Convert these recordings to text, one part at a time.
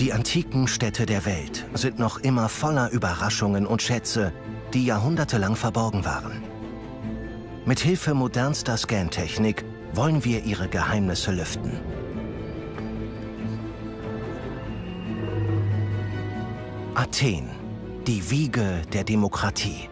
Die antiken Städte der Welt sind noch immer voller Überraschungen und Schätze, die jahrhundertelang verborgen waren. Mit Hilfe modernster Scantechnik wollen wir ihre Geheimnisse lüften. Athen, die Wiege der Demokratie.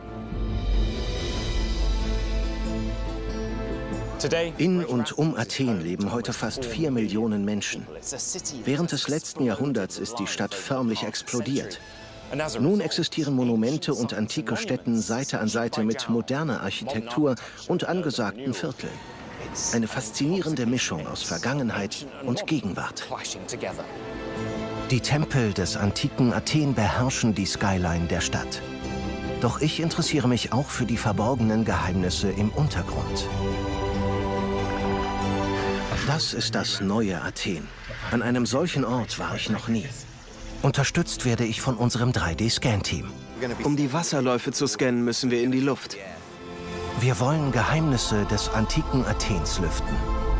In und um Athen leben heute fast 4 Millionen Menschen. Während des letzten Jahrhunderts ist die Stadt förmlich explodiert. Nun existieren Monumente und antike Stätten Seite an Seite mit moderner Architektur und angesagten Vierteln. Eine faszinierende Mischung aus Vergangenheit und Gegenwart. Die Tempel des antiken Athen beherrschen die Skyline der Stadt. Doch ich interessiere mich auch für die verborgenen Geheimnisse im Untergrund. Das ist das neue Athen. An einem solchen Ort war ich noch nie. Unterstützt werde ich von unserem 3D-Scan-Team. Um die Wasserläufe zu scannen, müssen wir in die Luft. Wir wollen Geheimnisse des antiken Athens lüften.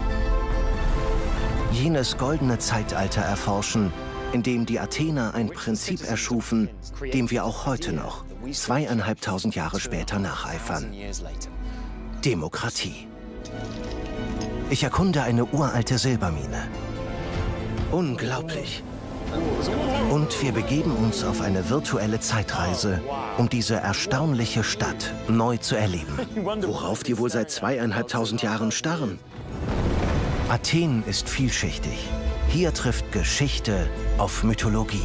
Jenes goldene Zeitalter erforschen, in dem die Athener ein Prinzip erschufen, dem wir auch heute noch, 2500 Jahre später, nacheifern. Demokratie. Ich erkunde eine uralte Silbermine. Unglaublich. Und wir begeben uns auf eine virtuelle Zeitreise, um diese erstaunliche Stadt neu zu erleben. Worauf die wohl seit 2500 Jahren starren? Athen ist vielschichtig. Hier trifft Geschichte auf Mythologie.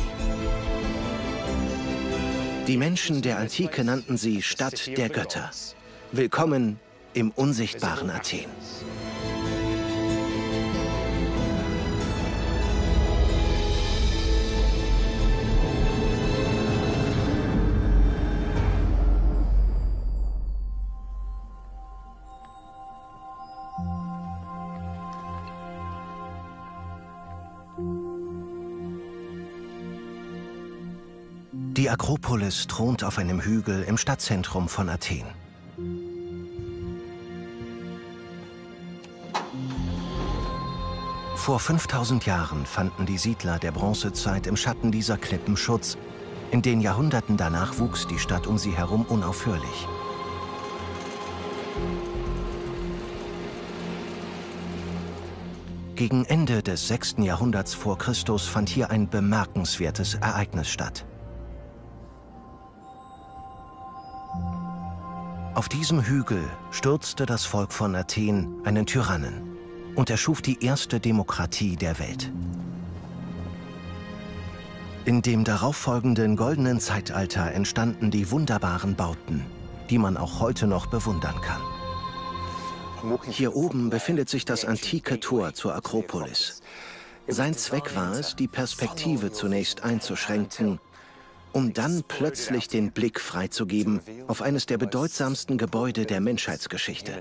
Die Menschen der Antike nannten sie Stadt der Götter. Willkommen im unsichtbaren Athen. Die Akropolis thront auf einem Hügel im Stadtzentrum von Athen. Vor 5000 Jahren fanden die Siedler der Bronzezeit im Schatten dieser Klippen Schutz. In den Jahrhunderten danach wuchs die Stadt um sie herum unaufhörlich. Gegen Ende des 6. Jahrhunderts vor Christus fand hier ein bemerkenswertes Ereignis statt. Auf diesem Hügel stürzte das Volk von Athen einen Tyrannen und erschuf die erste Demokratie der Welt. In dem darauffolgenden goldenen Zeitalter entstanden die wunderbaren Bauten, die man auch heute noch bewundern kann. Hier oben befindet sich das antike Tor zur Akropolis. Sein Zweck war es, die Perspektive zunächst einzuschränken, um dann plötzlich den Blick freizugeben auf eines der bedeutsamsten Gebäude der Menschheitsgeschichte.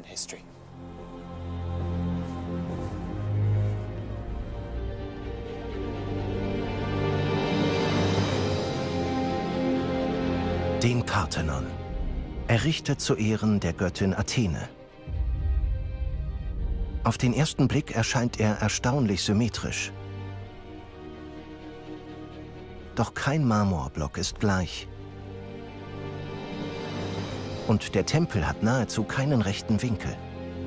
Den Parthenon, errichtet zu Ehren der Göttin Athene. Auf den ersten Blick erscheint er erstaunlich symmetrisch. Doch kein Marmorblock ist gleich. Und der Tempel hat nahezu keinen rechten Winkel.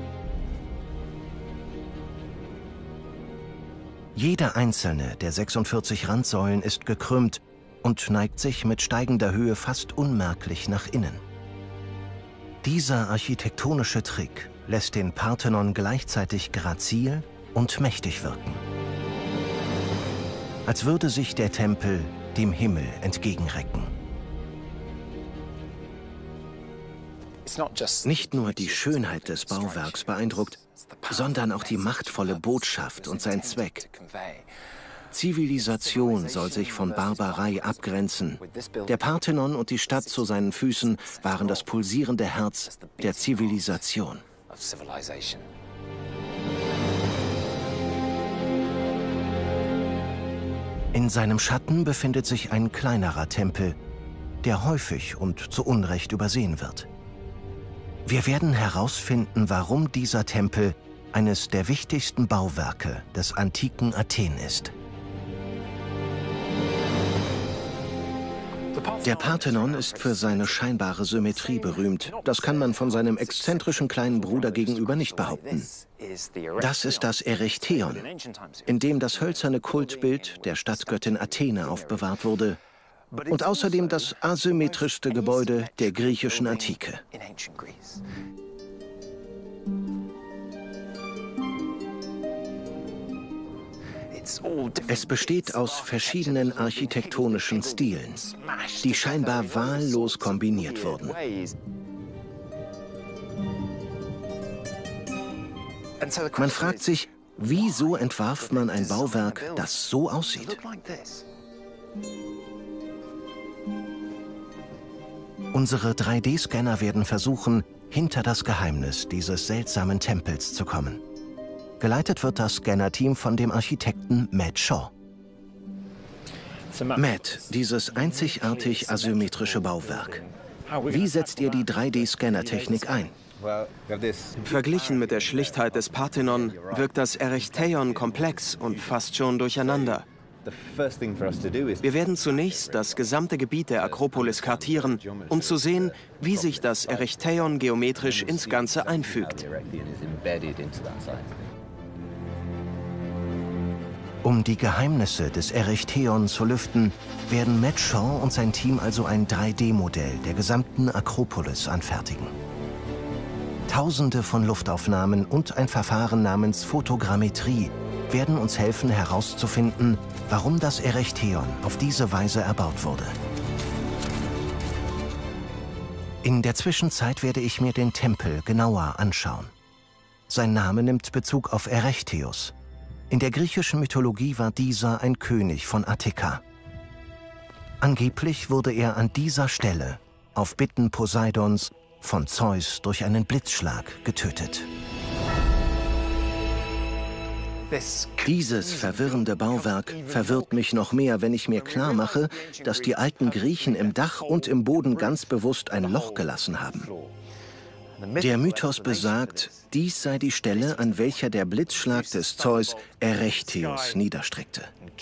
Jede einzelne der 46 Randsäulen ist gekrümmt und neigt sich mit steigender Höhe fast unmerklich nach innen. Dieser architektonische Trick lässt den Parthenon gleichzeitig grazil und mächtig wirken. Als würde sich der Tempel dem Himmel entgegenrecken. Nicht nur die Schönheit des Bauwerks beeindruckt, sondern auch die machtvolle Botschaft und sein Zweck. Zivilisation soll sich von Barbarei abgrenzen. Der Parthenon und die Stadt zu seinen Füßen waren das pulsierende Herz der Zivilisation. In seinem Schatten befindet sich ein kleinerer Tempel, der häufig und zu Unrecht übersehen wird. Wir werden herausfinden, warum dieser Tempel eines der wichtigsten Bauwerke des antiken Athen ist. Der Parthenon ist für seine scheinbare Symmetrie berühmt. Das kann man von seinem exzentrischen kleinen Bruder gegenüber nicht behaupten. Das ist das Erechtheion, in dem das hölzerne Kultbild der Stadtgöttin Athene aufbewahrt wurde. Und außerdem das asymmetrischste Gebäude der griechischen Antike. Es besteht aus verschiedenen architektonischen Stilen, die scheinbar wahllos kombiniert wurden. Man fragt sich, wieso entwarf man ein Bauwerk, das so aussieht? Unsere 3D-Scanner werden versuchen, hinter das Geheimnis dieses seltsamen Tempels zu kommen. Geleitet wird das Scanner-Team von dem Architekten Matt Shaw. Matt, dieses einzigartig asymmetrische Bauwerk. Wie setzt ihr die 3D-Scanner-Technik ein? Verglichen mit der Schlichtheit des Parthenon wirkt das Erechtheion komplex und fast schon durcheinander. Wir werden zunächst das gesamte Gebiet der Akropolis kartieren, um zu sehen, wie sich das Erechtheion geometrisch ins Ganze einfügt. Um die Geheimnisse des Erechtheion zu lüften, werden Matt Shaw und sein Team also ein 3D-Modell der gesamten Akropolis anfertigen. Tausende von Luftaufnahmen und ein Verfahren namens Photogrammetrie werden uns helfen herauszufinden, warum das Erechtheion auf diese Weise erbaut wurde. In der Zwischenzeit werde ich mir den Tempel genauer anschauen. Sein Name nimmt Bezug auf Erechtheus. In der griechischen Mythologie war dieser ein König von Attika. Angeblich wurde er an dieser Stelle, auf Bitten Poseidons, von Zeus durch einen Blitzschlag getötet. Dieses verwirrende Bauwerk verwirrt mich noch mehr, wenn ich mir klar mache, dass die alten Griechen im Dach und im Boden ganz bewusst ein Loch gelassen haben. Der Mythos besagt, dies sei die Stelle, an welcher der Blitzschlag des Zeus Erechtheus niederstreckte.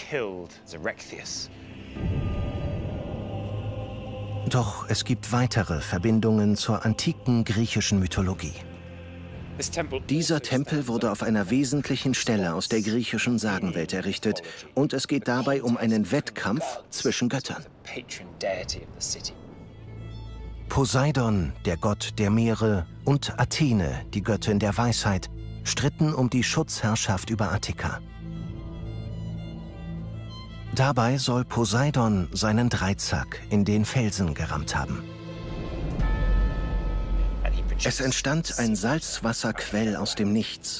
Doch es gibt weitere Verbindungen zur antiken griechischen Mythologie. Dieser Tempel wurde auf einer wesentlichen Stelle aus der griechischen Sagenwelt errichtet und es geht dabei um einen Wettkampf zwischen Göttern. Poseidon, der Gott der Meere, und Athene, die Göttin der Weisheit, stritten um die Schutzherrschaft über Attika. Dabei soll Poseidon seinen Dreizack in den Felsen gerammt haben. Es entstand ein Salzwasserquell aus dem Nichts.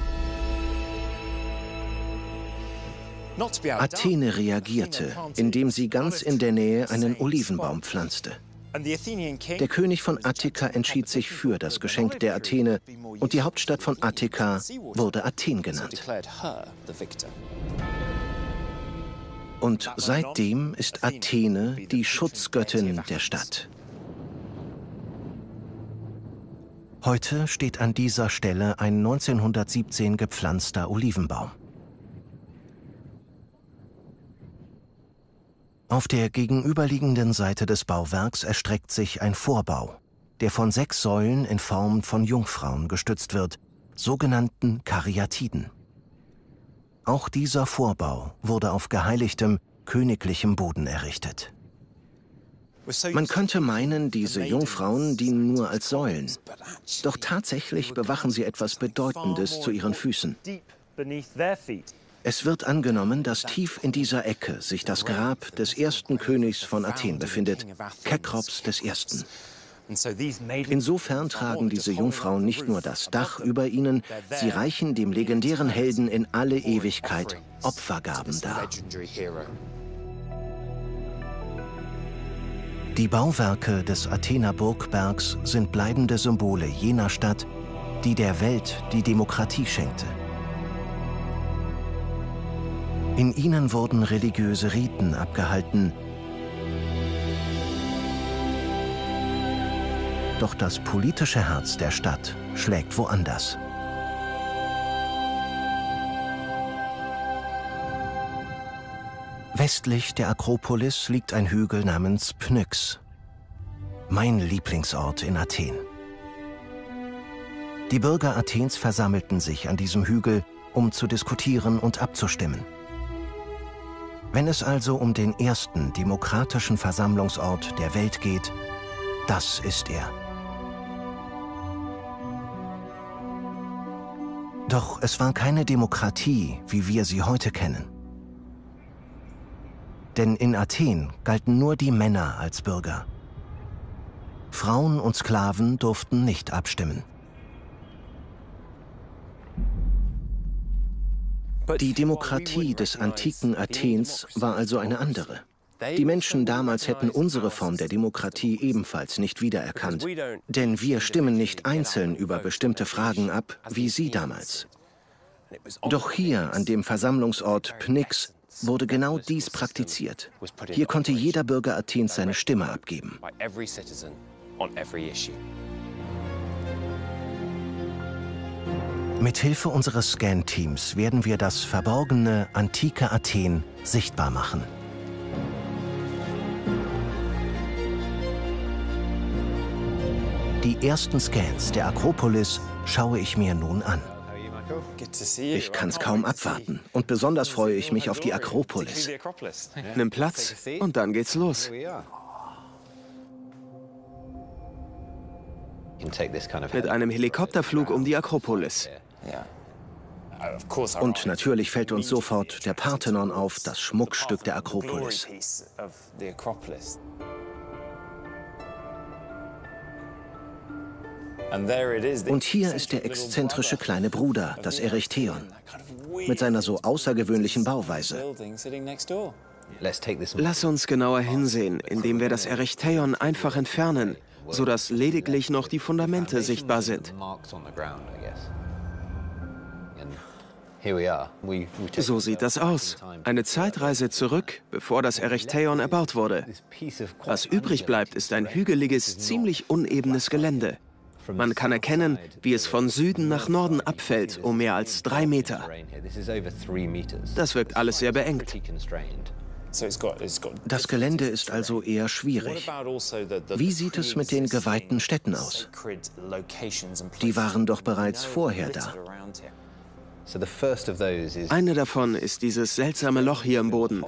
Athene reagierte, indem sie ganz in der Nähe einen Olivenbaum pflanzte. Der König von Attika entschied sich für das Geschenk der Athene und die Hauptstadt von Attika wurde Athen genannt. Und seitdem ist Athene die Schutzgöttin der Stadt. Heute steht an dieser Stelle ein 1917 gepflanzter Olivenbaum. Auf der gegenüberliegenden Seite des Bauwerks erstreckt sich ein Vorbau, der von 6 Säulen in Form von Jungfrauen gestützt wird, sogenannten Karyatiden. Auch dieser Vorbau wurde auf geheiligtem, königlichem Boden errichtet. Man könnte meinen, diese Jungfrauen dienen nur als Säulen. Doch tatsächlich bewachen sie etwas Bedeutendes zu ihren Füßen. Es wird angenommen, dass tief in dieser Ecke sich das Grab des ersten Königs von Athen befindet, Kekrops I. Insofern tragen diese Jungfrauen nicht nur das Dach über ihnen, sie reichen dem legendären Helden in alle Ewigkeit Opfergaben dar. Die Bauwerke des Athener Burgbergs sind bleibende Symbole jener Stadt, die der Welt die Demokratie schenkte. In ihnen wurden religiöse Riten abgehalten. Doch das politische Herz der Stadt schlägt woanders. Westlich der Akropolis liegt ein Hügel namens Pnyx. Mein Lieblingsort in Athen. Die Bürger Athens versammelten sich an diesem Hügel, um zu diskutieren und abzustimmen. Wenn es also um den ersten demokratischen Versammlungsort der Welt geht, das ist er. Doch es war keine Demokratie, wie wir sie heute kennen. Denn in Athen galten nur die Männer als Bürger. Frauen und Sklaven durften nicht abstimmen. Die Demokratie des antiken Athens war also eine andere. Die Menschen damals hätten unsere Form der Demokratie ebenfalls nicht wiedererkannt. Denn wir stimmen nicht einzeln über bestimmte Fragen ab, wie sie damals. Doch hier, an dem Versammlungsort Pnyx, wurde genau dies praktiziert. Hier konnte jeder Bürger Athens seine Stimme abgeben. Mit Hilfe unseres Scan-Teams werden wir das verborgene, antike Athen sichtbar machen. Die ersten Scans der Akropolis schaue ich mir nun an. Ich kann es kaum abwarten und besonders freue ich mich auf die Akropolis. Nimm Platz und dann geht's los. Mit einem Helikopterflug um die Akropolis. Und natürlich fällt uns sofort der Parthenon auf, das Schmuckstück der Akropolis. Und hier ist der exzentrische kleine Bruder, das Erechtheion, mit seiner so außergewöhnlichen Bauweise. Lass uns genauer hinsehen, indem wir das Erechtheion einfach entfernen, sodass lediglich noch die Fundamente sichtbar sind. So sieht das aus. Eine Zeitreise zurück, bevor das Erechtheion erbaut wurde. Was übrig bleibt, ist ein hügeliges, ziemlich unebenes Gelände. Man kann erkennen, wie es von Süden nach Norden abfällt, um mehr als 3 Meter. Das wirkt alles sehr beengt. Das Gelände ist also eher schwierig. Wie sieht es mit den geweihten Städten aus? Die waren doch bereits vorher da. Eine davon ist dieses seltsame Loch hier im Boden.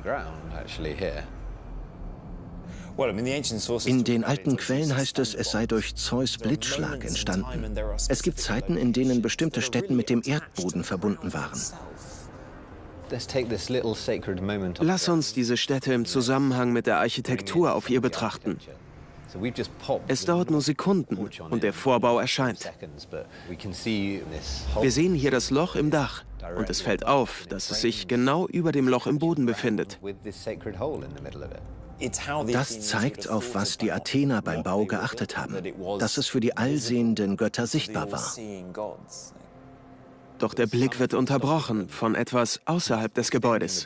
In den alten Quellen heißt es, es sei durch Zeus' Blitzschlag entstanden. Es gibt Zeiten, in denen bestimmte Städte mit dem Erdboden verbunden waren. Lass uns diese Stätte im Zusammenhang mit der Architektur auf ihr betrachten. Es dauert nur Sekunden und der Vorbau erscheint. Wir sehen hier das Loch im Dach und es fällt auf, dass es sich genau über dem Loch im Boden befindet. Das zeigt, auf was die Athener beim Bau geachtet haben, dass es für die allsehenden Götter sichtbar war. Doch der Blick wird unterbrochen von etwas außerhalb des Gebäudes.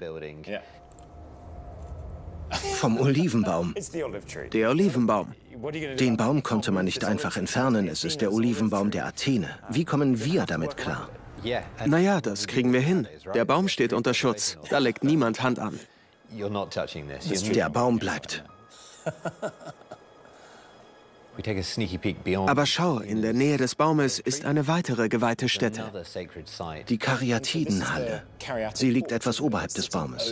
Vom Olivenbaum. Der Olivenbaum. Den Baum konnte man nicht einfach entfernen, es ist der Olivenbaum der Athene. Wie kommen wir damit klar? Naja, das kriegen wir hin. Der Baum steht unter Schutz. Da legt niemand Hand an. Der Baum bleibt. Aber schau, in der Nähe des Baumes ist eine weitere geweihte Stätte. Die Karyatidenhalle. Sie liegt etwas oberhalb des Baumes.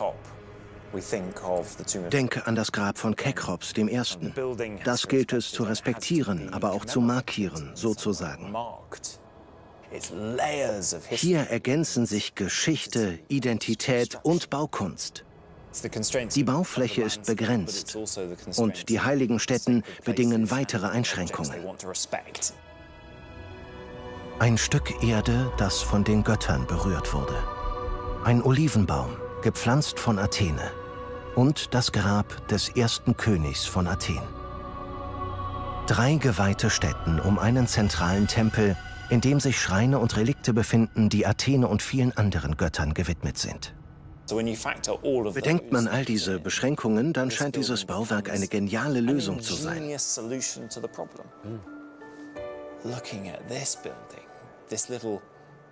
Denke an das Grab von Kekrops dem Ersten. Das gilt es zu respektieren, aber auch zu markieren, sozusagen. Hier ergänzen sich Geschichte, Identität und Baukunst. Die Baufläche ist begrenzt und die heiligen Stätten bedingen weitere Einschränkungen. Ein Stück Erde, das von den Göttern berührt wurde. Ein Olivenbaum, gepflanzt von Athene. Und das Grab des ersten Königs von Athen. 3 geweihte Stätten um einen zentralen Tempel, in dem sich Schreine und Relikte befinden, die Athene und vielen anderen Göttern gewidmet sind. Bedenkt man all diese Beschränkungen, dann scheint dieses Bauwerk eine geniale Lösung zu sein.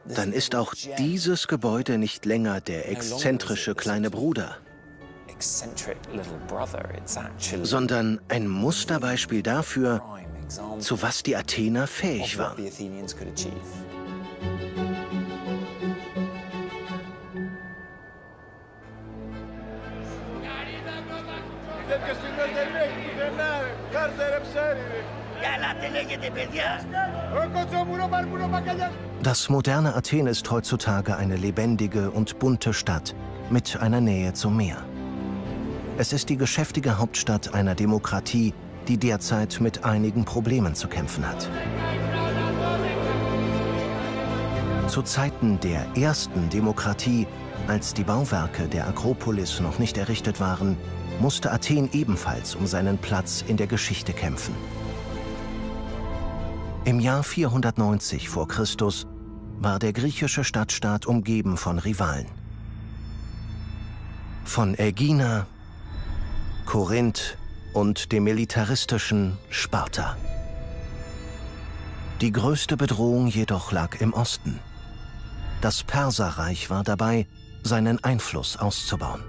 dann ist auch dieses Gebäude nicht länger der exzentrische kleine Bruder, sondern ein Musterbeispiel dafür, zu was die Athener fähig waren. Das moderne Athen ist heutzutage eine lebendige und bunte Stadt mit einer Nähe zum Meer. Es ist die geschäftige Hauptstadt einer Demokratie, die derzeit mit einigen Problemen zu kämpfen hat. Zu Zeiten der ersten Demokratie, als die Bauwerke der Akropolis noch nicht errichtet waren, musste Athen ebenfalls um seinen Platz in der Geschichte kämpfen. Im Jahr 490 vor Christus war der griechische Stadtstaat umgeben von Rivalen. Von Ägina, Korinth und dem militaristischen Sparta. Die größte Bedrohung jedoch lag im Osten. Das Perserreich war dabei, seinen Einfluss auszubauen.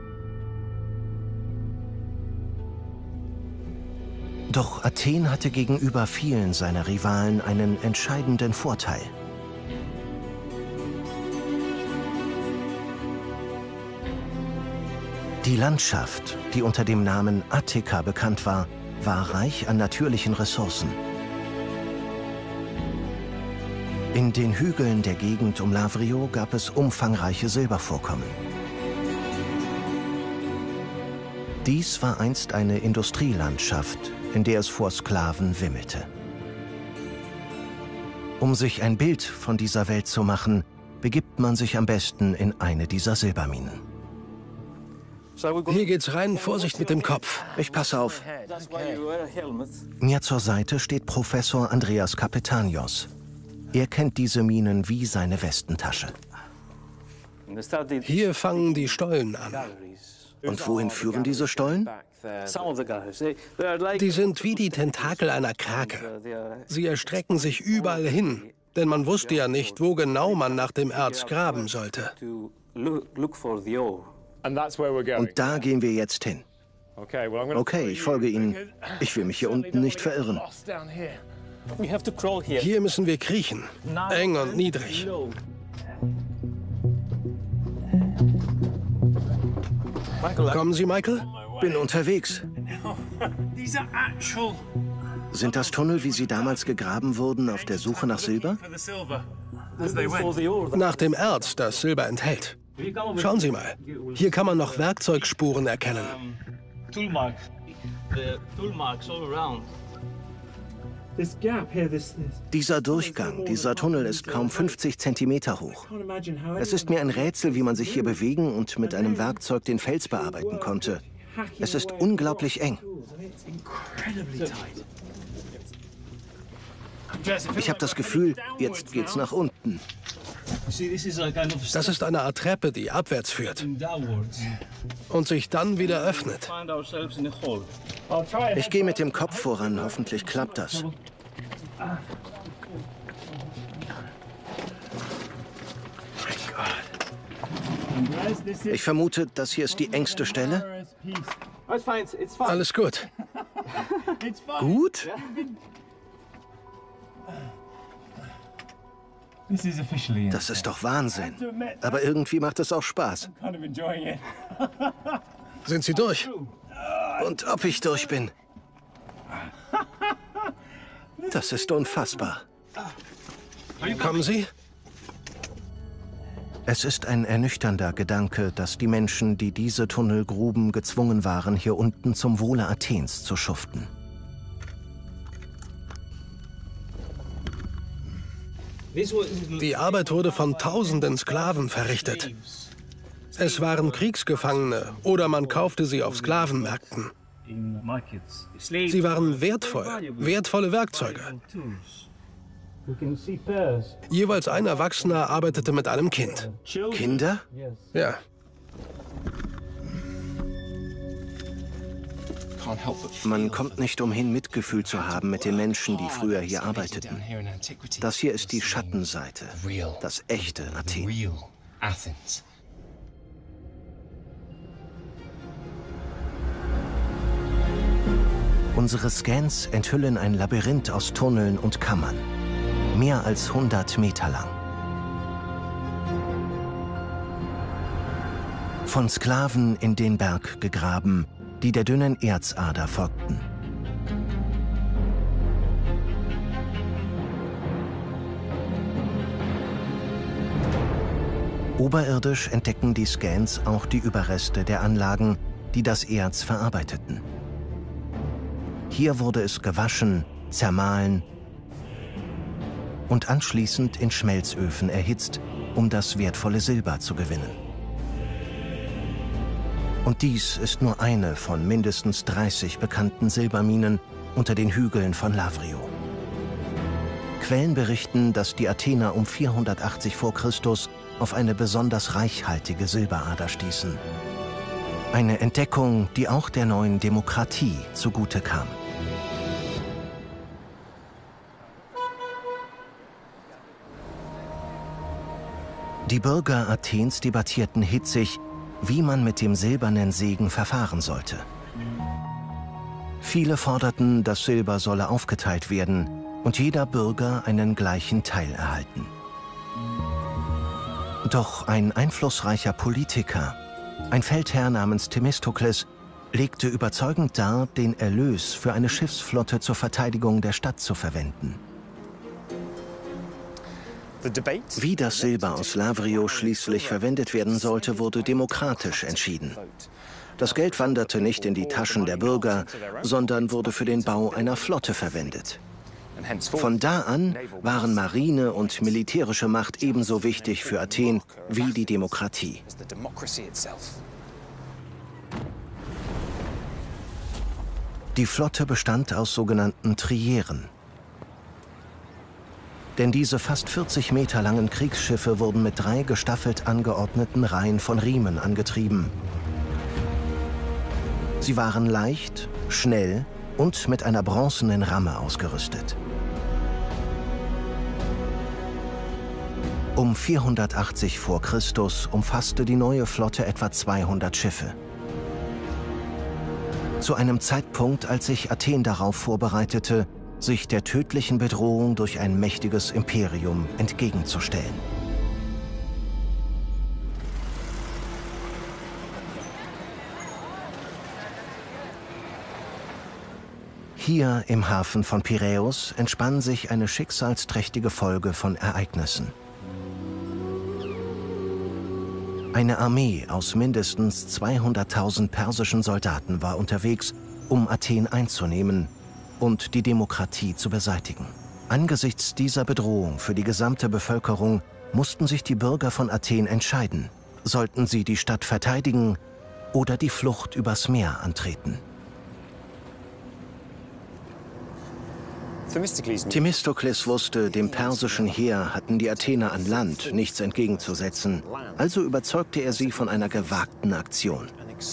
Doch Athen hatte gegenüber vielen seiner Rivalen einen entscheidenden Vorteil. Die Landschaft, die unter dem Namen Attika bekannt war, war reich an natürlichen Ressourcen. In den Hügeln der Gegend um Lavrio gab es umfangreiche Silbervorkommen. Dies war einst eine Industrielandschaft, in der es vor Sklaven wimmelte. Um sich ein Bild von dieser Welt zu machen, begibt man sich am besten in eine dieser Silberminen. Hier geht's rein, Vorsicht mit dem Kopf. Ich passe auf. Mir zur Seite steht Professor Andreas Kapetanios. Er kennt diese Minen wie seine Westentasche. Hier fangen die Stollen an. Und wohin führen diese Stollen? Die sind wie die Tentakel einer Krake. Sie erstrecken sich überall hin, denn man wusste ja nicht, wo genau man nach dem Erz graben sollte. Und da gehen wir jetzt hin. Okay, ich folge Ihnen. Ich will mich hier unten nicht verirren. Hier müssen wir kriechen. Eng und niedrig. Kommen Sie, Michael? Bin unterwegs. Sind das Tunnel, wie sie damals gegraben wurden, auf der Suche nach Silber? Nach dem Erz, das Silber enthält. Schauen Sie mal. Hier kann man noch Werkzeugspuren erkennen. Dieser Durchgang, dieser Tunnel ist kaum 50 Zentimeter hoch. Es ist mir ein Rätsel, wie man sich hier bewegen und mit einem Werkzeug den Fels bearbeiten konnte. Es ist unglaublich eng. Ich habe das Gefühl, jetzt geht's nach unten. Das ist eine Art Treppe, die abwärts führt und sich dann wieder öffnet. Ich gehe mit dem Kopf voran, hoffentlich klappt das. Ich vermute, das hier ist die engste Stelle. Alles gut. Gut? Das ist doch Wahnsinn. Aber irgendwie macht es auch Spaß. Sind Sie durch? Und ob ich durch bin? Das ist unfassbar. Kommen Sie? Es ist ein ernüchternder Gedanke, dass die Menschen, die diese Tunnel gruben, gezwungen waren, hier unten zum Wohle Athens zu schuften. Die Arbeit wurde von tausenden Sklaven verrichtet. Es waren Kriegsgefangene oder man kaufte sie auf Sklavenmärkten. Sie waren wertvolle Werkzeuge. Jeweils ein Erwachsener arbeitete mit einem Kind. Kinder? Ja. Man kommt nicht umhin, Mitgefühl zu haben mit den Menschen, die früher hier arbeiteten. Das hier ist die Schattenseite, das echte Athen. Unsere Scans enthüllen ein Labyrinth aus Tunneln und Kammern, mehr als 100 Meter lang. Von Sklaven in den Berg gegraben, die der dünnen Erzader folgten. Oberirdisch entdecken die Scans auch die Überreste der Anlagen, die das Erz verarbeiteten. Hier wurde es gewaschen, zermahlen und anschließend in Schmelzöfen erhitzt, um das wertvolle Silber zu gewinnen. Und dies ist nur eine von mindestens 30 bekannten Silberminen unter den Hügeln von Lavrio. Quellen berichten, dass die Athener um 480 vor Christus auf eine besonders reichhaltige Silberader stießen. Eine Entdeckung, die auch der neuen Demokratie zugute kam. Die Bürger Athens debattierten hitzig, wie man mit dem silbernen Segen verfahren sollte. Viele forderten, das Silber solle aufgeteilt werden und jeder Bürger einen gleichen Teil erhalten. Doch ein einflussreicher Politiker, ein Feldherr namens Themistokles, legte überzeugend dar, den Erlös für eine Schiffsflotte zur Verteidigung der Stadt zu verwenden. Wie das Silber aus Lavrio schließlich verwendet werden sollte, wurde demokratisch entschieden. Das Geld wanderte nicht in die Taschen der Bürger, sondern wurde für den Bau einer Flotte verwendet. Von da an waren Marine und militärische Macht ebenso wichtig für Athen wie die Demokratie. Die Flotte bestand aus sogenannten Trieren. Denn diese fast 40 Meter langen Kriegsschiffe wurden mit 3 gestaffelt angeordneten Reihen von Riemen angetrieben. Sie waren leicht, schnell und mit einer bronzenen Ramme ausgerüstet. Um 480 vor Christus umfasste die neue Flotte etwa 200 Schiffe. Zu einem Zeitpunkt, als sich Athen darauf vorbereitete, sich der tödlichen Bedrohung durch ein mächtiges Imperium entgegenzustellen. Hier im Hafen von Piräus entspann sich eine schicksalsträchtige Folge von Ereignissen. Eine Armee aus mindestens 200.000 persischen Soldaten war unterwegs, um Athen einzunehmen und die Demokratie zu beseitigen. Angesichts dieser Bedrohung für die gesamte Bevölkerung mussten sich die Bürger von Athen entscheiden. Sollten sie die Stadt verteidigen oder die Flucht übers Meer antreten? Themistokles wusste, dem persischen Heer hatten die Athener an Land nichts entgegenzusetzen. Also überzeugte er sie von einer gewagten Aktion.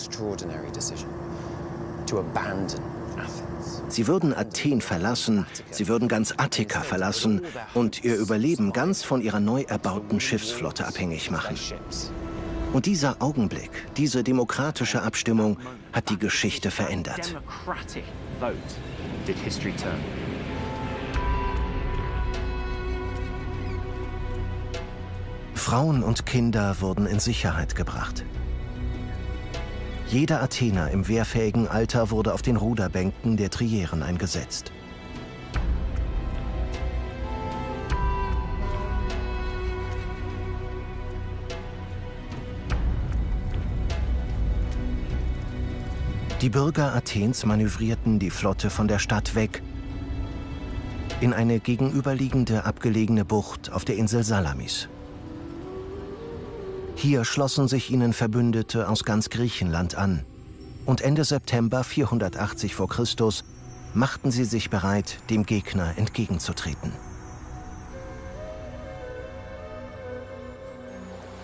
Sie würden Athen verlassen, sie würden ganz Attika verlassen und ihr Überleben ganz von ihrer neu erbauten Schiffsflotte abhängig machen. Und dieser Augenblick, diese demokratische Abstimmung hat die Geschichte verändert. Frauen und Kinder wurden in Sicherheit gebracht. Jeder Athener im wehrfähigen Alter wurde auf den Ruderbänken der Trieren eingesetzt. Die Bürger Athens manövrierten die Flotte von der Stadt weg in eine gegenüberliegende abgelegene Bucht auf der Insel Salamis. Hier schlossen sich ihnen Verbündete aus ganz Griechenland an. Und Ende September 480 vor Christus machten sie sich bereit, dem Gegner entgegenzutreten.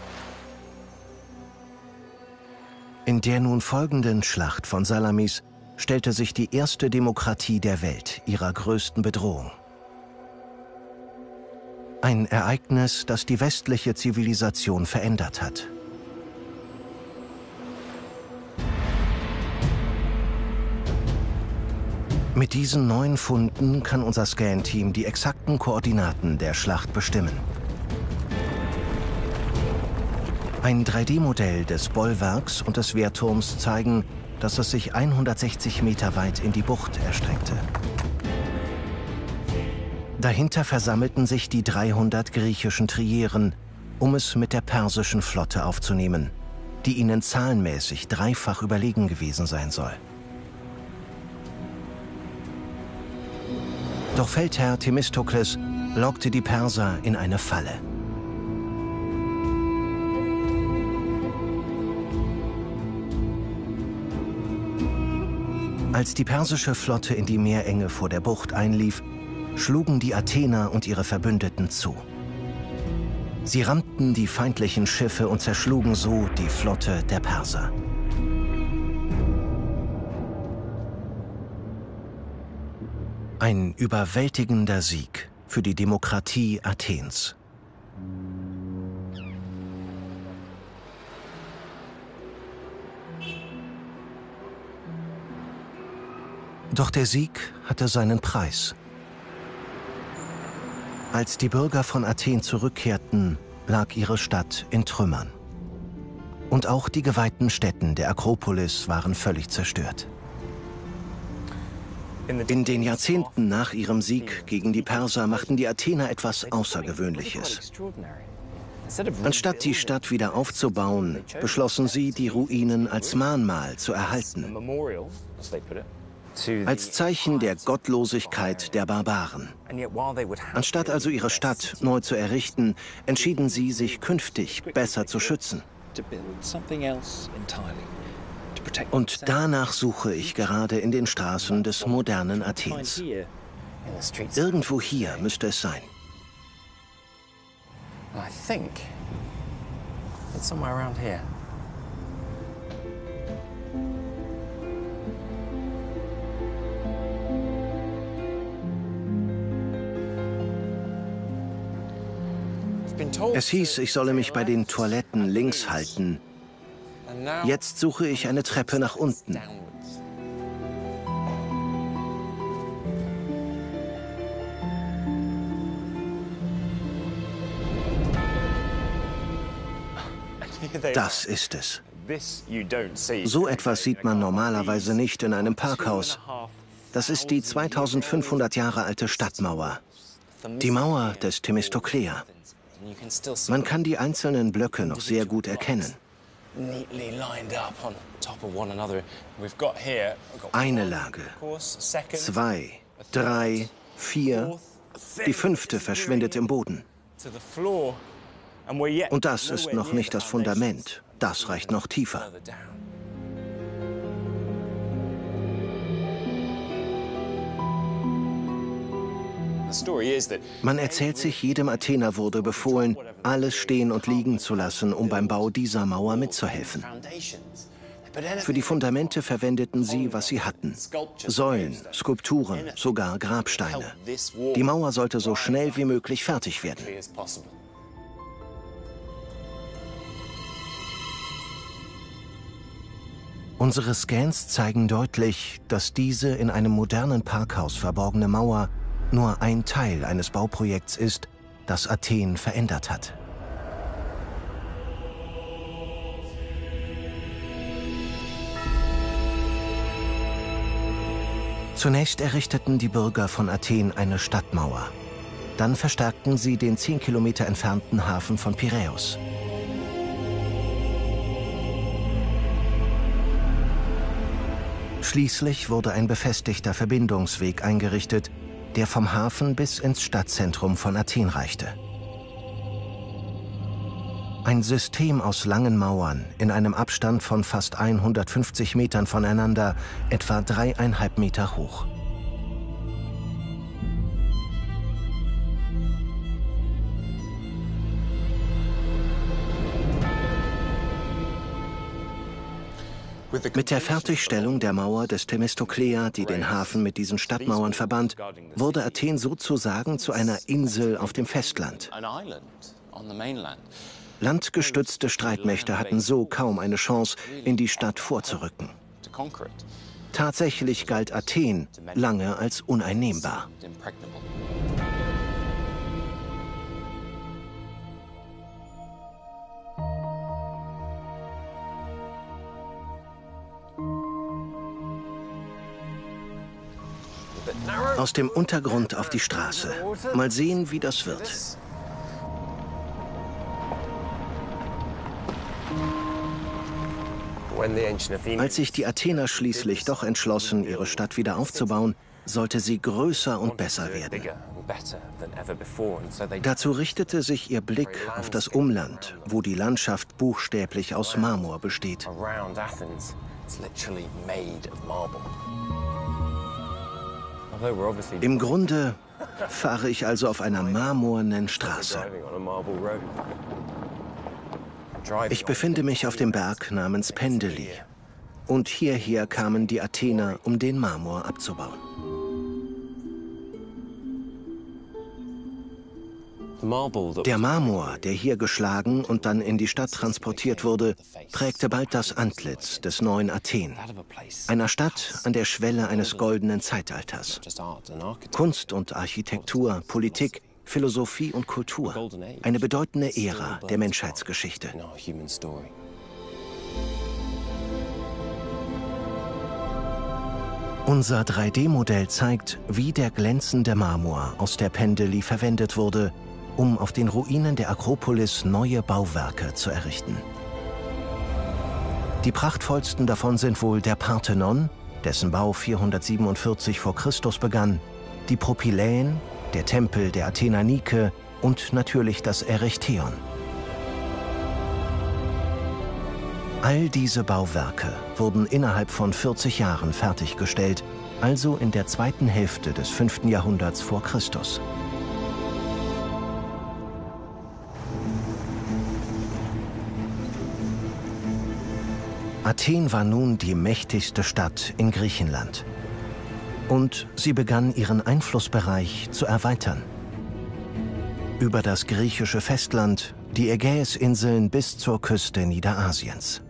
In der nun folgenden Schlacht von Salamis stellte sich die erste Demokratie der Welt ihrer größten Bedrohung. Ein Ereignis, das die westliche Zivilisation verändert hat. Mit diesen neuen Funden kann unser Scan-Team die exakten Koordinaten der Schlacht bestimmen. Ein 3D-Modell des Bollwerks und des Wehrturms zeigen, dass es sich 160 Meter weit in die Bucht erstreckte. Dahinter versammelten sich die 300 griechischen Trieren, um es mit der persischen Flotte aufzunehmen, die ihnen zahlenmäßig dreifach überlegen gewesen sein soll. Doch Feldherr Themistokles lockte die Perser in eine Falle. Als die persische Flotte in die Meerenge vor der Bucht einlief, schlugen die Athener und ihre Verbündeten zu. Sie rammten die feindlichen Schiffe und zerschlugen so die Flotte der Perser. Ein überwältigender Sieg für die Demokratie Athens. Doch der Sieg hatte seinen Preis. Als die Bürger von Athen zurückkehrten, lag ihre Stadt in Trümmern. Und auch die geweihten Stätten der Akropolis waren völlig zerstört. In den Jahrzehnten nach ihrem Sieg gegen die Perser machten die Athener etwas Außergewöhnliches. Anstatt die Stadt wieder aufzubauen, beschlossen sie, die Ruinen als Mahnmal zu erhalten. Als Zeichen der Gottlosigkeit der Barbaren. Anstatt also ihre Stadt neu zu errichten, entschieden sie, sich künftig besser zu schützen. Und danach suche ich gerade in den Straßen des modernen Athens. Irgendwo hier müsste es sein. I think it's somewhere around here. Es hieß, ich solle mich bei den Toiletten links halten. Jetzt suche ich eine Treppe nach unten. Das ist es. So etwas sieht man normalerweise nicht in einem Parkhaus. Das ist die 2500 Jahre alte Stadtmauer. Die Mauer des Themistoklea. Man kann die einzelnen Blöcke noch sehr gut erkennen. Eine Lage, 2, 3, 4, die 5. verschwindet im Boden. Und das ist noch nicht das Fundament, das reicht noch tiefer. Man erzählt sich, jedem Athener wurde befohlen, alles stehen und liegen zu lassen, um beim Bau dieser Mauer mitzuhelfen. Für die Fundamente verwendeten sie, was sie hatten. Säulen, Skulpturen, sogar Grabsteine. Die Mauer sollte so schnell wie möglich fertig werden. Unsere Scans zeigen deutlich, dass diese in einem modernen Parkhaus verborgene Mauer nur ein Teil eines Bauprojekts ist, das Athen verändert hat. Zunächst errichteten die Bürger von Athen eine Stadtmauer. Dann verstärkten sie den 10 Kilometer entfernten Hafen von Piräus. Schließlich wurde ein befestigter Verbindungsweg eingerichtet, der vom Hafen bis ins Stadtzentrum von Athen reichte. Ein System aus langen Mauern in einem Abstand von fast 150 Metern voneinander, etwa 3,5 Meter hoch. Mit der Fertigstellung der Mauer des Themistokleia, die den Hafen mit diesen Stadtmauern verband, wurde Athen sozusagen zu einer Insel auf dem Festland. Landgestützte Streitmächte hatten so kaum eine Chance, in die Stadt vorzurücken. Tatsächlich galt Athen lange als uneinnehmbar. Aus dem Untergrund auf die Straße. Mal sehen, wie das wird. Als sich die Athener schließlich doch entschlossen, ihre Stadt wieder aufzubauen, sollte sie größer und besser werden. Dazu richtete sich ihr Blick auf das Umland, wo die Landschaft buchstäblich aus Marmor besteht. Im Grunde fahre ich also auf einer marmornen Straße. Ich befinde mich auf dem Berg namens Pendeli. Und hierher kamen die Athener, um den Marmor abzubauen. Der Marmor, der hier geschlagen und dann in die Stadt transportiert wurde, prägte bald das Antlitz des neuen Athen, einer Stadt an der Schwelle eines goldenen Zeitalters. Kunst und Architektur, Politik, Philosophie und Kultur, eine bedeutende Ära der Menschheitsgeschichte. Unser 3D-Modell zeigt, wie der glänzende Marmor aus der Pendeli verwendet wurde, um auf den Ruinen der Akropolis neue Bauwerke zu errichten. Die prachtvollsten davon sind wohl der Parthenon, dessen Bau 447 v. Chr. Begann, die Propyläen, der Tempel der Athener Nike und natürlich das Erechtheion. All diese Bauwerke wurden innerhalb von 40 Jahren fertiggestellt, also in der zweiten Hälfte des 5. Jahrhunderts vor Christus. Athen war nun die mächtigste Stadt in Griechenland. Und sie begann ihren Einflussbereich zu erweitern. Über das griechische Festland, die Ägäisinseln bis zur Küste Niederasiens.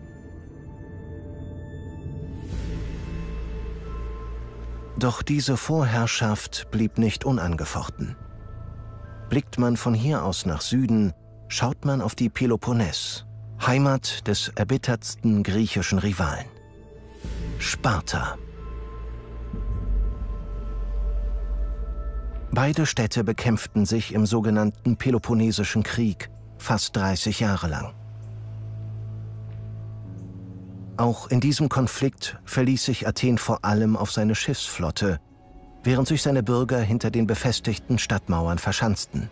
Doch diese Vorherrschaft blieb nicht unangefochten. Blickt man von hier aus nach Süden, schaut man auf die Peloponnes, Heimat des erbittertsten griechischen Rivalen, Sparta. Beide Städte bekämpften sich im sogenannten Peloponnesischen Krieg, fast 30 Jahre lang. Auch in diesem Konflikt verließ sich Athen vor allem auf seine Schiffsflotte, während sich seine Bürger hinter den befestigten Stadtmauern verschanzten.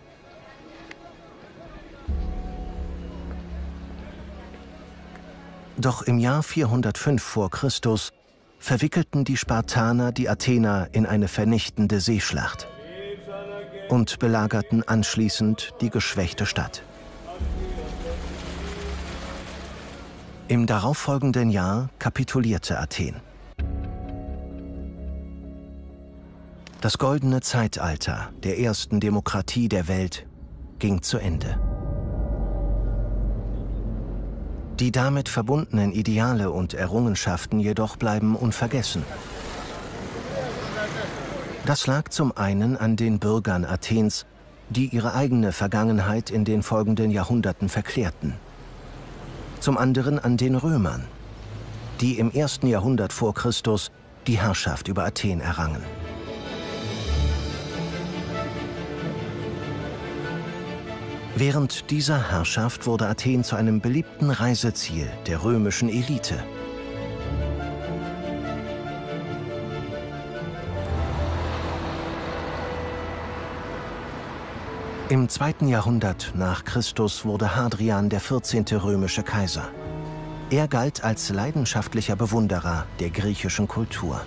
Doch im Jahr 405 v. Chr. Verwickelten die Spartaner die Athener in eine vernichtende Seeschlacht und belagerten anschließend die geschwächte Stadt. Im darauffolgenden Jahr kapitulierte Athen. Das goldene Zeitalter der ersten Demokratie der Welt ging zu Ende. Die damit verbundenen Ideale und Errungenschaften jedoch bleiben unvergessen. Das lag zum einen an den Bürgern Athens, die ihre eigene Vergangenheit in den folgenden Jahrhunderten verklärten. Zum anderen an den Römern, die im 1. Jahrhundert vor Christus die Herrschaft über Athen errangen. Während dieser Herrschaft wurde Athen zu einem beliebten Reiseziel der römischen Elite. Im 2. Jahrhundert nach Christus wurde Hadrian der 14. römische Kaiser. Er galt als leidenschaftlicher Bewunderer der griechischen Kultur.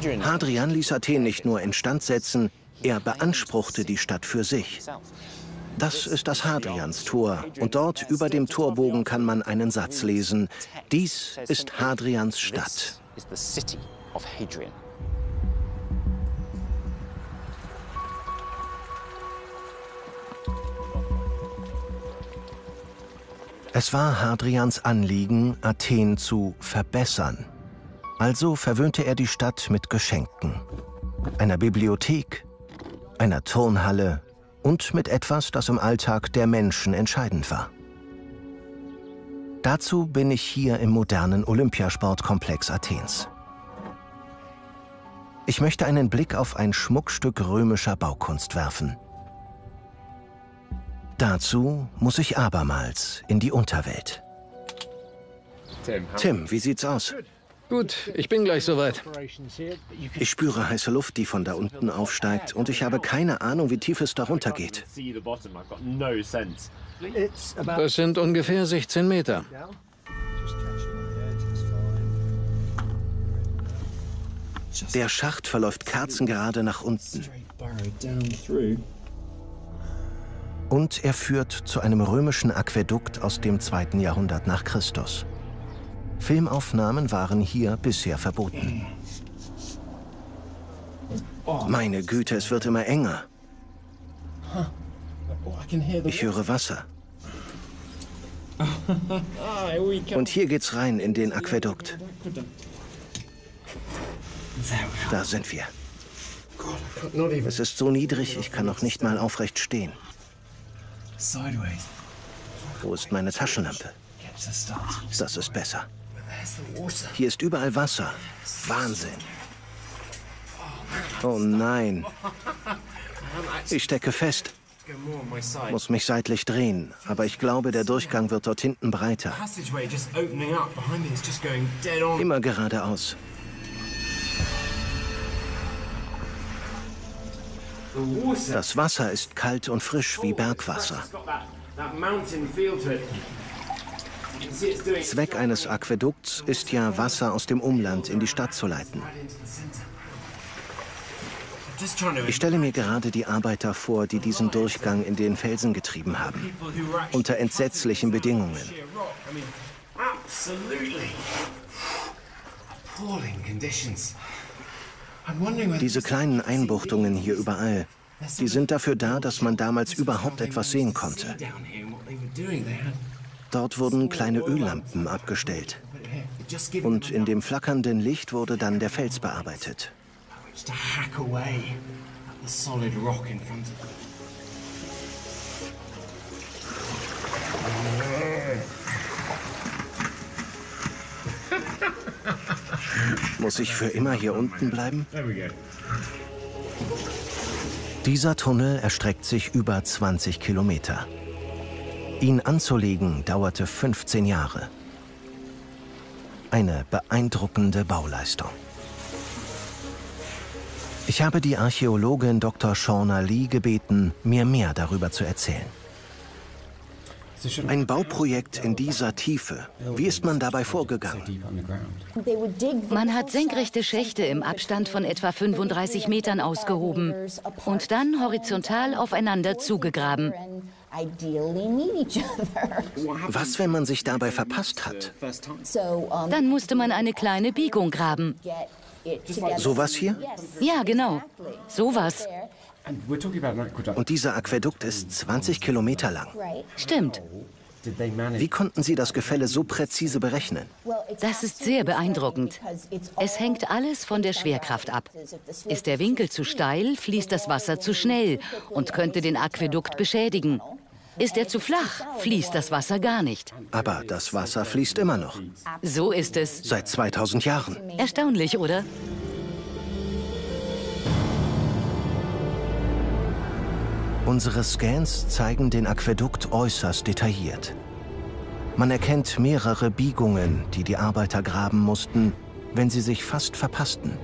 Hadrian ließ Athen nicht nur instand setzen, er beanspruchte die Stadt für sich. Das ist das Hadrianstor und dort über dem Torbogen kann man einen Satz lesen. Dies ist Hadrians Stadt. Es war Hadrians Anliegen, Athen zu verbessern. Also verwöhnte er die Stadt mit Geschenken, einer Bibliothek, einer Turnhalle und mit etwas, das im Alltag der Menschen entscheidend war. Dazu bin ich hier im modernen Olympiasportkomplex Athens. Ich möchte einen Blick auf ein Schmuckstück römischer Baukunst werfen. Dazu muss ich abermals in die Unterwelt. Tim, wie sieht's aus? Gut, ich bin gleich soweit. Ich spüre heiße Luft, die von da unten aufsteigt, und ich habe keine Ahnung, wie tief es darunter geht. Das sind ungefähr 16 Meter. Der Schacht verläuft kerzengerade nach unten. Und er führt zu einem römischen Aquädukt aus dem 2. Jahrhundert nach Christus. Filmaufnahmen waren hier bisher verboten. Meine Güte, es wird immer enger. Ich höre Wasser. Und hier geht's rein in den Aquädukt. Da sind wir. Es ist so niedrig, ich kann noch nicht mal aufrecht stehen. Wo ist meine Taschenlampe? Das ist besser. Hier ist überall Wasser. Wahnsinn. Oh nein. Ich stecke fest. Muss mich seitlich drehen, aber ich glaube, der Durchgang wird dort hinten breiter. Immer geradeaus. Das Wasser ist kalt und frisch wie Bergwasser. Zweck eines Aquädukts ist ja, Wasser aus dem Umland in die Stadt zu leiten. Ich stelle mir gerade die Arbeiter vor, die diesen Durchgang in den Felsen getrieben haben. Unter entsetzlichen Bedingungen. Diese kleinen Einbuchtungen hier überall, die sind dafür da, dass man damals überhaupt etwas sehen konnte. Dort wurden kleine Öllampen abgestellt. Und in dem flackernden Licht wurde dann der Fels bearbeitet. Muss ich für immer hier unten bleiben? Dieser Tunnel erstreckt sich über 20 Kilometer. Ihn anzulegen dauerte 15 Jahre. Eine beeindruckende Bauleistung. Ich habe die Archäologin Dr. Shauna Lee gebeten, mir mehr darüber zu erzählen. Ein Bauprojekt in dieser Tiefe. Wie ist man dabei vorgegangen? Man hat senkrechte Schächte im Abstand von etwa 35 Metern ausgehoben und dann horizontal aufeinander zugegraben. Was, wenn man sich dabei verpasst hat? Dann musste man eine kleine Biegung graben. Sowas hier? Ja, genau. Sowas. Und dieser Aquädukt ist 20 Kilometer lang. Stimmt. Wie konnten Sie das Gefälle so präzise berechnen? Das ist sehr beeindruckend. Es hängt alles von der Schwerkraft ab. Ist der Winkel zu steil, fließt das Wasser zu schnell und könnte den Aquädukt beschädigen. Ist er zu flach, fließt das Wasser gar nicht. Aber das Wasser fließt immer noch. So ist es. Seit 2000 Jahren. Erstaunlich, oder? Unsere Scans zeigen den Aquädukt äußerst detailliert. Man erkennt mehrere Biegungen, die die Arbeiter graben mussten, wenn sie sich fast verpassten.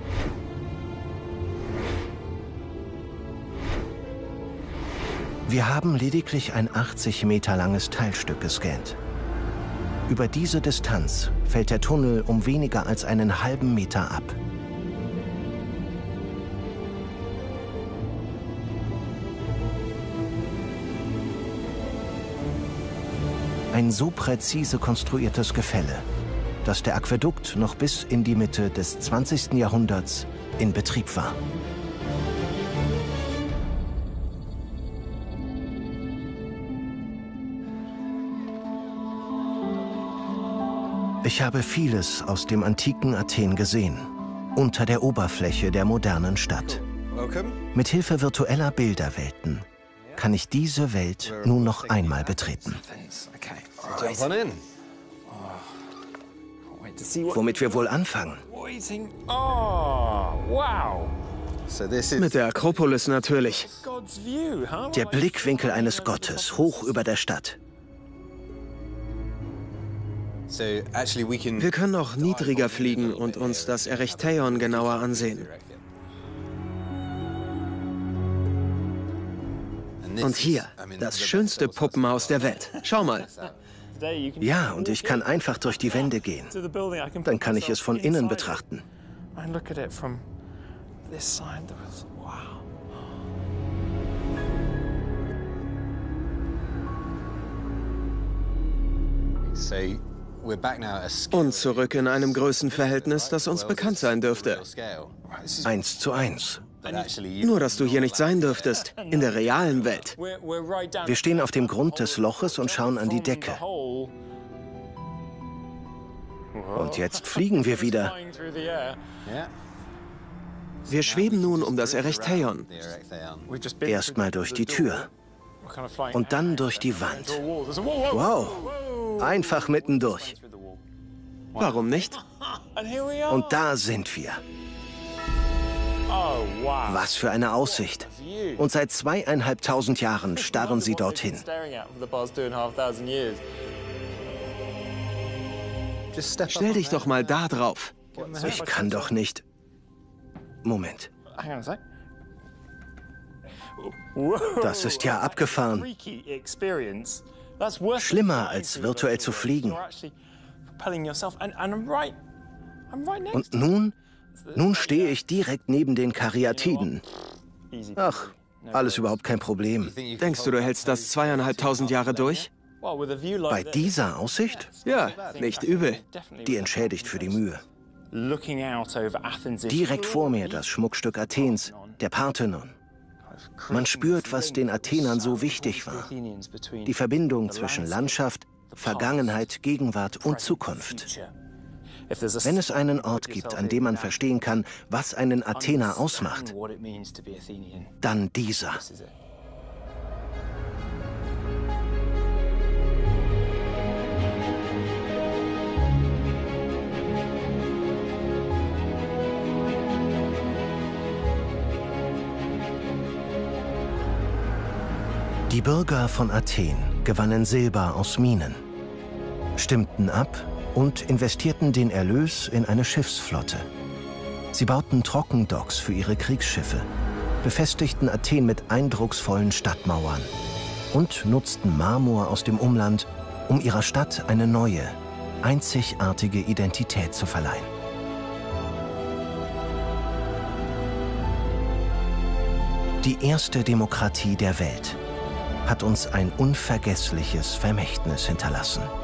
Wir haben lediglich ein 80 Meter langes Teilstück gescannt. Über diese Distanz fällt der Tunnel um weniger als einen halben Meter ab. ein so präzise konstruiertes Gefälle, dass der Aquädukt noch bis in die Mitte des 20. Jahrhunderts in Betrieb war. Ich habe vieles aus dem antiken Athen gesehen, unter der Oberfläche der modernen Stadt. Mit Hilfe virtueller Bilderwelten kann ich diese Welt nun noch einmal betreten. Womit wir wohl anfangen? Mit der Akropolis natürlich. Der Blickwinkel eines Gottes, hoch über der Stadt. Wir können auch niedriger fliegen und uns das Erechtheion genauer ansehen. Und hier, das schönste Puppenhaus der Welt. Schau mal. Ja, und ich kann einfach durch die Wände gehen. Dann kann ich es von innen betrachten. Und zurück in einem Größenverhältnis, das uns bekannt sein dürfte. 1:1. Nur, dass du hier nicht sein dürftest, in der realen Welt. Wir stehen auf dem Grund des Loches und schauen an die Decke. Und jetzt fliegen wir wieder. Wir schweben nun um das Erechtheion. Erstmal durch die Tür. Und dann durch die Wand. Wow, einfach mittendurch. Warum nicht? Und da sind wir. Was für eine Aussicht. Und seit 2.500 Jahren starren sie dorthin. Stell dich doch mal da drauf. Ich kann doch nicht. Moment. Das ist ja abgefahren. Schlimmer als virtuell zu fliegen. Und nun stehe ich direkt neben den Karyatiden. Ach, alles überhaupt kein Problem. Denkst du, du hältst das 2.500 Jahre durch? Bei dieser Aussicht? Ja, nicht übel. Die entschädigt für die Mühe. Direkt vor mir das Schmuckstück Athens, der Parthenon. Man spürt, was den Athenern so wichtig war. Die Verbindung zwischen Landschaft, Vergangenheit, Gegenwart und Zukunft. Wenn es einen Ort gibt, an dem man verstehen kann, was einen Athener ausmacht, dann dieser. Die Bürger von Athen gewannen Silber aus Minen, stimmten ab und investierten den Erlös in eine Schiffsflotte. Sie bauten Trockendocks für ihre Kriegsschiffe, befestigten Athen mit eindrucksvollen Stadtmauern und nutzten Marmor aus dem Umland, um ihrer Stadt eine neue, einzigartige Identität zu verleihen. Die erste Demokratie der Welt hat uns ein unvergessliches Vermächtnis hinterlassen.